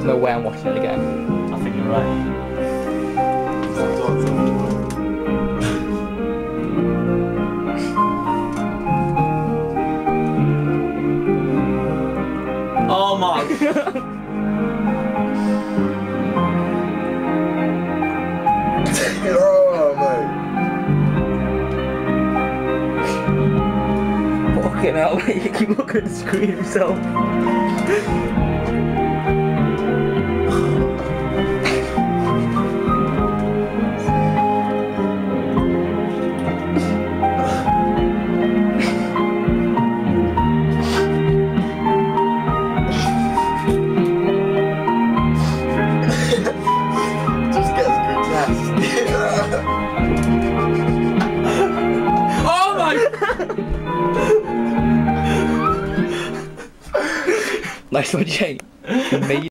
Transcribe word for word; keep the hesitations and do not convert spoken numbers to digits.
no way I'm watching it again. I think you're right. Oh my! Oh mate. Fucking hell, mate, you keep looking at the screen yourself. Just gets grotesque. Oh my! Nice one, Jane. You made